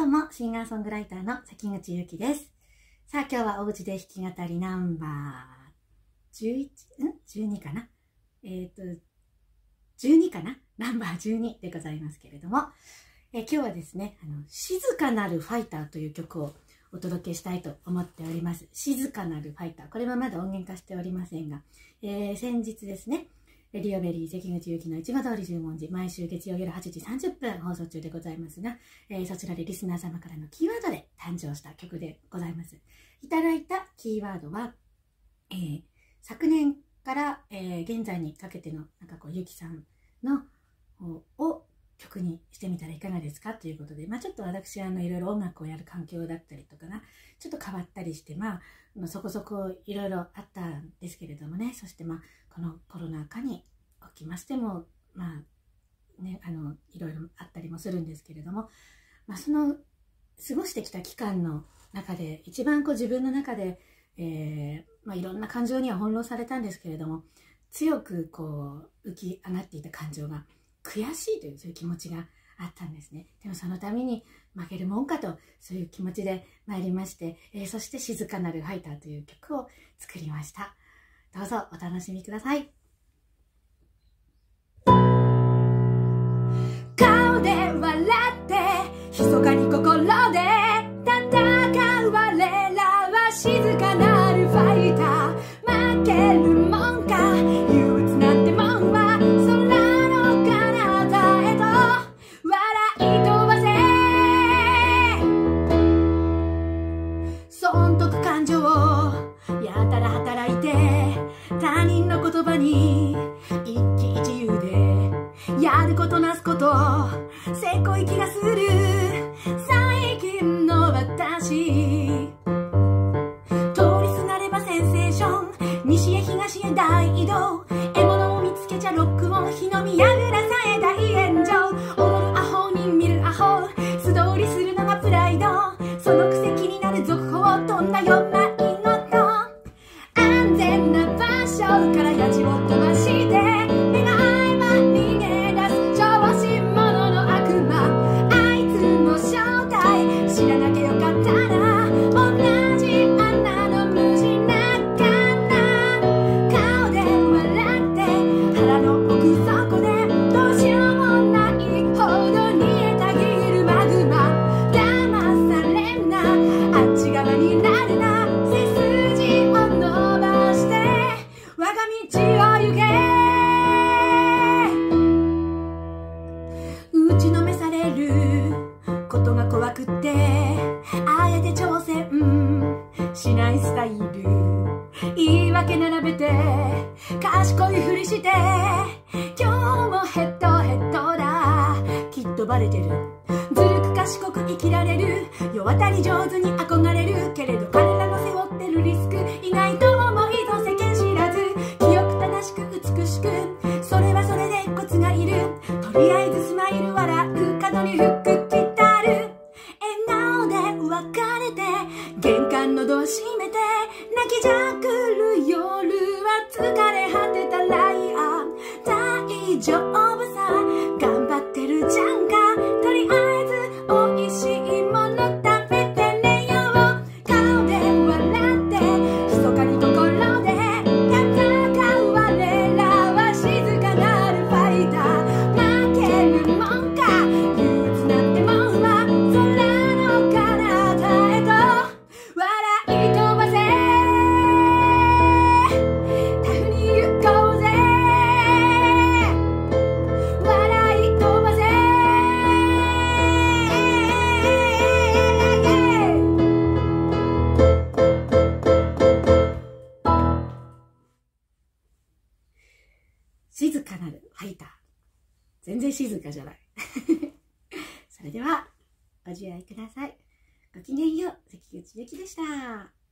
うも、シンガーソングライターの関口ゆきです。さあ、今日はおうちで弾き語りナンバー12かな12かなナンバー12でございますけれども、今日はですね、静かなるファイターという曲をお届けしたいと思っております。静かなるファイター。これはまだ音源化しておりませんが、先日ですね、レディオベリー関口ゆきのいちご通り十文字、毎週月曜夜8時30分放送中でございますが、そちらでリスナー様からのキーワードで誕生した曲でございます。いただいたキーワードは、昨年から、現在にかけてのゆきさんのを曲にしてみたらいかがですかということで、ちょっと私いろいろ音楽をやる環境だったりとかがちょっと変わったりして、そこそこいろいろあったんですけれどもね、そしてこのコロナ禍におきましてもいろいろあったりもするんですけれども、その過ごしてきた期間の中で一番自分の中で、いろんな感情には翻弄されたんですけれども、強く浮き上がっていた感情が悔しいというそういう気持ちがあったんですね。でもそのために負けるもんかとそういう気持ちで参りまして、そして静かなるファイターという曲を作りました。どうぞお楽しみください。 顔で笑って密かに心で戦う我らは静かなるファイター。負けるもんか憂鬱なんてもんは空の彼方へと笑い飛ばせ。損得感情やたら働いて他人の言葉に一喜一憂でやることなすことせこい気がする最近の私。通りすがればセンセーション、西へ東へ大移動、獲物を見つけちゃロックオン、火の見やぐらさえ大炎上。踊るアホに見るアホ、素通りするのがプライド、そのくせ気になる続報を飛んだよマイノット。安全な場所からやじを飛ばして目が合えば逃げ出す調子者の悪魔。あいつの正体知らなきゃよかったな、同じ穴の無地な顔で笑って腹の奥底でどうしようもないほど煮えたぎるマグマ。騙されんな、あっち側になるな、背筋を伸ばして我が道を行け。打ちのめされることが怖くってあえて挑戦しないスタイル、言い訳並べて賢いふりして今日もヘッドヘッドだ、きっとバレてる。ずるく賢く生きられる、世渡り上手に憧れるけれど彼らの背負ってるリスク意外と重いぞ世間知らず。清く正しく美しくそれはそれでコツがいる、とりあえずスマイル笑う角に服着たる笑顔で別れて玄関のドア閉めて泣きじゃくる夜は疲れ果てたライアー。大丈夫さ頑張ってるじゃんか、とりあえずおいしいもの食べて寝よう。顔で笑って密かに心で戦う我らは静かなるファイター。負けるもんか憂鬱なんてもんは空の彼方へと笑い飛ばせ。タフに行こうぜ笑い飛ばせ。 静かなるファイター。全然静かじゃない。それでは、ご自愛ください。ごきげんよう、関口ゆきでした。